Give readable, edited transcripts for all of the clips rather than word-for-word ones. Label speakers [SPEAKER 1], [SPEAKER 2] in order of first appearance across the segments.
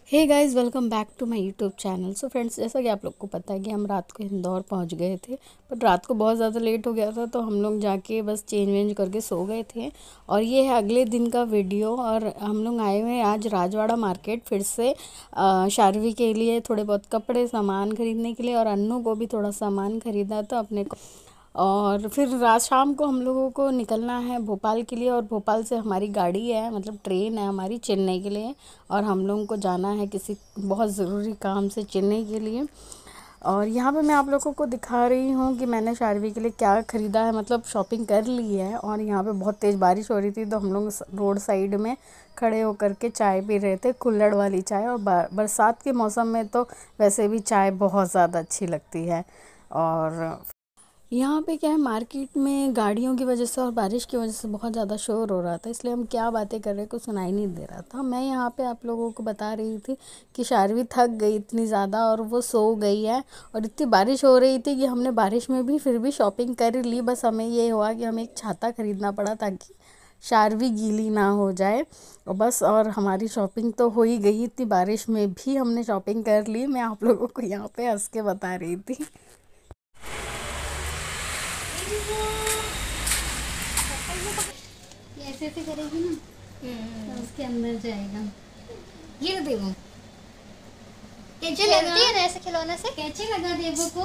[SPEAKER 1] Hey guys, welcome back to my YouTube channel. So friends, जैसा कि आप लोग को पता है कि हम रात को इंदौर पहुंच गए थे, बट रात को बहुत ज़्यादा लेट हो गया था तो हम लोग जाके बस चेंज वेंज करके सो गए थे। और ये है अगले दिन का वीडियो। और हम लोग आए हुए हैं आज राजवाड़ा मार्केट फिर से शार्वी के लिए थोड़े बहुत कपड़े सामान खरीदने के लिए, और अन्नू को भी थोड़ा सामान खरीदा था अपने को। और फिर रात शाम को हम लोगों को निकलना है भोपाल के लिए, और भोपाल से हमारी गाड़ी है, मतलब ट्रेन है हमारी चेन्नई के लिए। और हम लोगों को जाना है किसी बहुत ज़रूरी काम से चेन्नई के लिए। और यहाँ पे मैं आप लोगों को दिखा रही हूँ कि मैंने शार्वी के लिए क्या ख़रीदा है, मतलब शॉपिंग कर ली है। और यहाँ पे बहुत तेज़ बारिश हो रही थी तो हम लोग रोड साइड में खड़े होकर के चाय पी रहे थे, कुल्हड़ वाली चाय। और बरसात के मौसम में तो वैसे भी चाय बहुत ज़्यादा अच्छी लगती है। और यहाँ पे क्या है, मार्केट में गाड़ियों की वजह से और बारिश की वजह से बहुत ज़्यादा शोर हो रहा था, इसलिए हम क्या बातें कर रहे कुछ सुनाई नहीं दे रहा था। मैं यहाँ पे आप लोगों को बता रही थी कि शार्वी थक गई इतनी ज़्यादा और वो सो गई है। और इतनी बारिश हो रही थी कि हमने बारिश में भी फिर भी शॉपिंग कर ली। बस हमें ये हुआ कि हमें एक छाता ख़रीदना पड़ा ताकि शार्वी गीली ना हो जाए। और बस, और हमारी शॉपिंग तो हो ही गई, इतनी बारिश में भी हमने शॉपिंग कर ली। मैं आप लोगों को यहाँ पे हंस के बता रही थी।
[SPEAKER 2] ऐसे ऐसे करेगी ना तो उसके अंदर जाएगा। ये तो देवो कैचे लगती है ना, ऐसे खिलौने से कैचे लगा देवो को।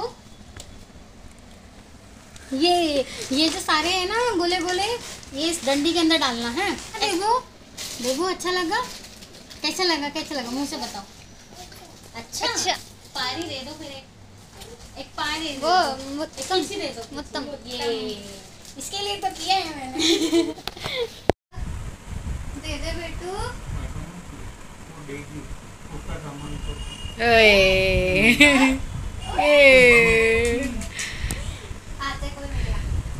[SPEAKER 2] ये जो सारे है ना गोले गोले, ये इस डंडी के अंदर डालना है। देवो देवो अच्छा लगा? कैसा लगा? कैसा लगा मुंह से बताओ। अच्छा पारी दे दो, फिर एक पारी दे दो, मुत्तम दे दो, मुत्तम। ये इसके लिए तो किया है मैंने। दे दे बेटू। आते कोई मिला।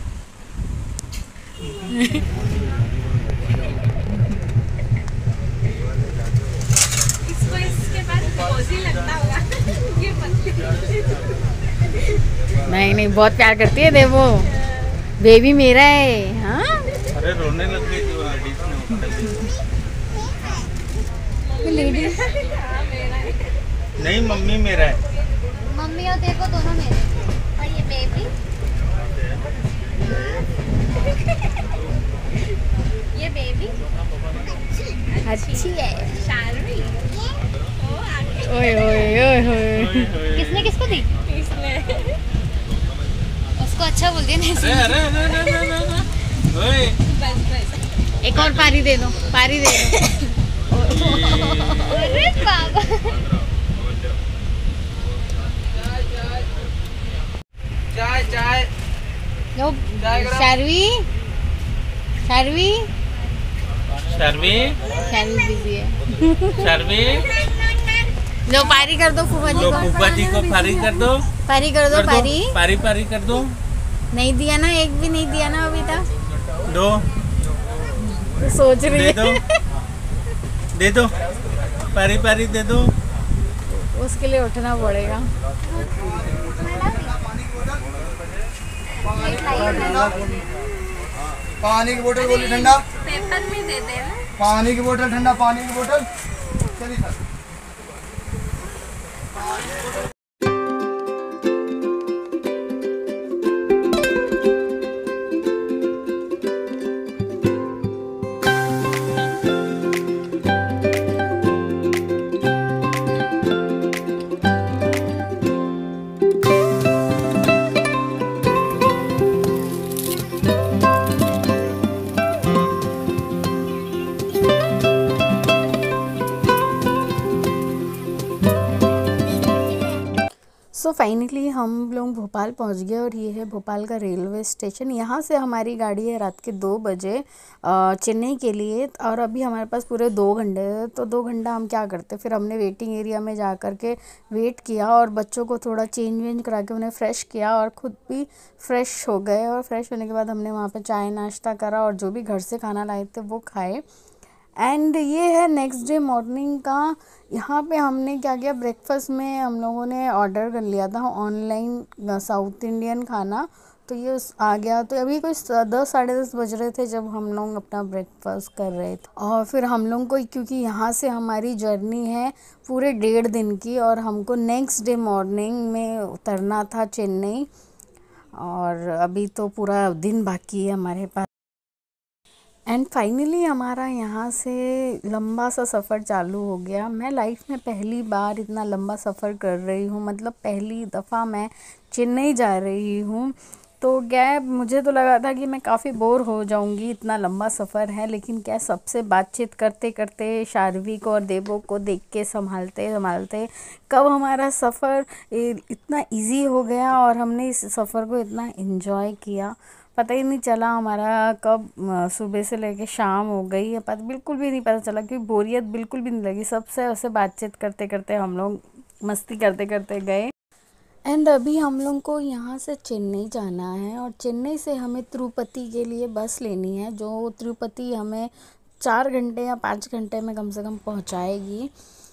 [SPEAKER 3] इसको इसके बाद कोजी लगता होगा। ये
[SPEAKER 1] नहीं, बहुत प्यार करती है देवो, बेबी मेरा है। हाँ,
[SPEAKER 4] अरे रोने लग गई थी वो लेडीज नहीं, मम्मी मेरा है।
[SPEAKER 2] मम्मी और देखो दोनों मेरे। और ये बेबी, ये बेबी
[SPEAKER 1] अच्छी है
[SPEAKER 3] शार्वी।
[SPEAKER 1] ओए ओए ओए ओए।
[SPEAKER 2] किसने किसको दी?
[SPEAKER 3] इसने
[SPEAKER 2] उसको अच्छा बोल दिया
[SPEAKER 4] अरे अरे अरे अरे अरे ओए,
[SPEAKER 3] बस
[SPEAKER 1] एक और पारी दे दो, पारी दे दो।
[SPEAKER 2] अरे बाबा।
[SPEAKER 4] चाय चाय
[SPEAKER 1] लो शार्वी, शार्वी
[SPEAKER 4] शर्मी
[SPEAKER 1] शार्वी बिजी है।
[SPEAKER 4] शर्मी,
[SPEAKER 1] लो पारी कर दो फूफा जी
[SPEAKER 4] लो
[SPEAKER 1] को,
[SPEAKER 4] फूफा जी को पारी कर दो,
[SPEAKER 1] पारी कर दो, पारी।
[SPEAKER 4] पारी पारी कर दो।
[SPEAKER 1] नहीं दिया ना, एक भी नहीं दिया ना अभी तक।
[SPEAKER 4] दो,
[SPEAKER 1] तो सोच रही
[SPEAKER 4] दे दो,
[SPEAKER 1] है
[SPEAKER 4] दे दो, पारी पारी दे दो।
[SPEAKER 1] उसके लिए उठना पड़ेगा।
[SPEAKER 5] पानी की बोतल बोली ठंडा,
[SPEAKER 3] पेपर में दे देना।
[SPEAKER 5] पानी की बोतल ठंडा, पानी की बोतल। चलिए सर।
[SPEAKER 1] सो फाइनली हम लोग भोपाल पहुंच गए, और ये है भोपाल का रेलवे स्टेशन। यहाँ से हमारी गाड़ी है रात के 2 बजे चेन्नई के लिए। और अभी हमारे पास पूरे 2 घंटे हैं, तो 2 घंटा हम क्या करते, फिर हमने वेटिंग एरिया में जा कर के वेट किया, और बच्चों को थोड़ा चेंज वेंज करा के उन्हें फ़्रेश किया, और ख़ुद भी फ्रेश हो गए। और फ्रेश होने के बाद हमने वहाँ पर चाय नाश्ता करा, और जो भी घर से खाना लाए थे वो खाए। एंड ये है नेक्स्ट डे मॉर्निंग का। यहाँ पे हमने क्या किया, ब्रेकफास्ट में हम लोगों ने ऑर्डर कर लिया था ऑनलाइन साउथ इंडियन खाना। तो ये आ गया। तो अभी कोई 10 साढ़े 10 बज रहे थे जब हम लोग अपना ब्रेकफास्ट कर रहे थे। और फिर हम लोग को, क्योंकि यहाँ से हमारी जर्नी है पूरे 1.5 दिन की और हमको नेक्स्ट डे मॉर्निंग में उतरना था चेन्नई, और अभी तो पूरा दिन बाकी है हमारे पास। एंड फाइनली हमारा यहाँ से लंबा सा सफ़र चालू हो गया। मैं लाइफ में पहली बार इतना लंबा सफ़र कर रही हूँ, मतलब पहली दफ़ा मैं चेन्नई जा रही हूँ। तो क्या, मुझे तो लगा था कि मैं काफ़ी बोर हो जाऊँगी, इतना लंबा सफ़र है, लेकिन क्या सबसे बातचीत करते करते शार्वी को और देवो को देख के संभालते संभालते कब हमारा सफ़र इतना इजी हो गया और हमने इस सफ़र को इतना एंजॉय किया, पता ही नहीं चला हमारा कब सुबह से लेके शाम हो गई। पता बिल्कुल भी नहीं पता चला, क्योंकि बोरियत बिल्कुल भी नहीं लगी। सबसे ऐसे बातचीत करते करते हम लोग मस्ती करते करते गए। एंड अभी हम लोग को यहाँ से चेन्नई जाना है और चेन्नई से हमें तिरुपति के लिए बस लेनी है, जो तिरुपति हमें 4 घंटे या 5 घंटे में कम से कम पहुँचाएगी।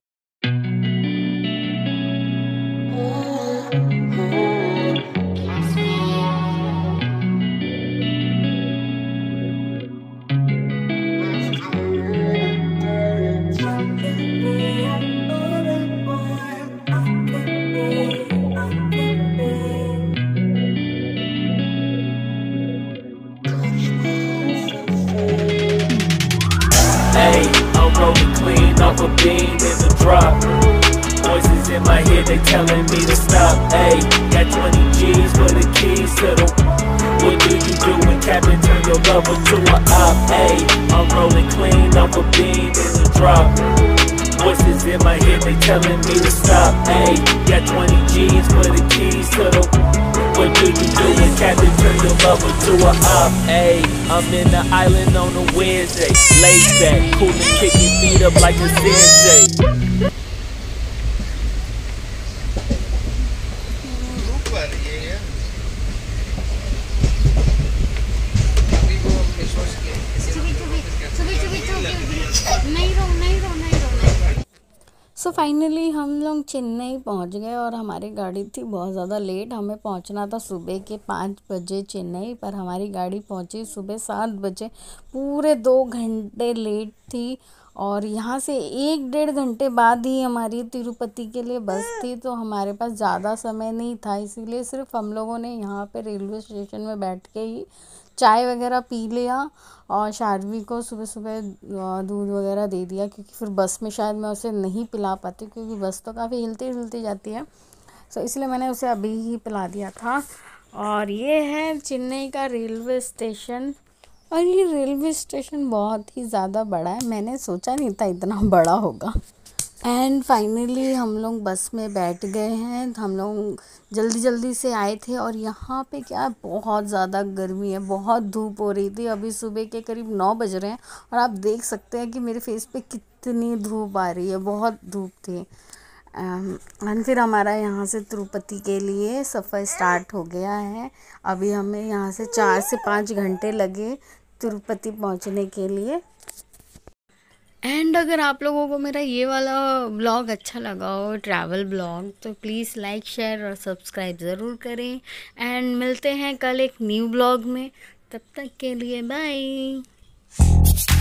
[SPEAKER 6] Hey, I'm rolling clean off a beam in the drop. Voices in my head, they telling me to stop. Hey, got 20 G's for the keys to the. What do you do when Captain turn your lover to a op? Hey, I'm rolling clean off a beam in the drop. Voices in my head, they telling me to stop. Hey, got 20 G's for the keys to the. What do you do when Captain turn your lover to a op? Hey, I'm in the island on a Wednesday. Laid back, cool and kicking feet up like a CJ.
[SPEAKER 1] So finally हम लोग चेन्नई पहुंच गए और हमारी गाड़ी थी बहुत ज़्यादा लेट। हमें पहुंचना था सुबह के 5 बजे चेन्नई, पर हमारी गाड़ी पहुंची सुबह 7 बजे, पूरे 2 घंटे लेट थी। और यहाँ से 1-1.5 घंटे बाद ही हमारी तिरुपति के लिए बस थी, तो हमारे पास ज़्यादा समय नहीं था, इसीलिए सिर्फ हम लोगों ने यहाँ पे रेलवे स्टेशन में बैठ के ही चाय वगैरह पी लिया और शार्वी को सुबह सुबह दूध वगैरह दे दिया, क्योंकि फिर बस में शायद मैं उसे नहीं पिला पाती, क्योंकि बस तो काफ़ी हिलती जाती है। सो इसलिए मैंने उसे अभी ही पिला दिया था। और ये है चेन्नई का रेलवे स्टेशन, और ये रेलवे स्टेशन बहुत ही ज़्यादा बड़ा है, मैंने सोचा नहीं था इतना बड़ा होगा। एंड फाइनली हम लोग बस में बैठ गए हैं। हम लोग जल्दी से आए थे और यहाँ पे क्या बहुत ज़्यादा गर्मी है, बहुत धूप हो रही थी। अभी सुबह के करीब 9 बज रहे हैं और आप देख सकते हैं कि मेरे फेस पे कितनी धूप आ रही है, बहुत धूप थी। एंड फिर हमारा यहाँ से तिरुपति के लिए सफ़र स्टार्ट हो गया है। अभी हमें यहाँ से 4 से 5 घंटे लगे तिरुपति पहुँचने के लिए। एंड अगर आप लोगों को मेरा ये वाला ब्लॉग अच्छा लगा हो, ट्रैवल ब्लॉग, तो प्लीज़ लाइक शेयर और सब्सक्राइब ज़रूर करें। एंड मिलते हैं कल एक न्यू ब्लॉग में, तब तक के लिए बाय।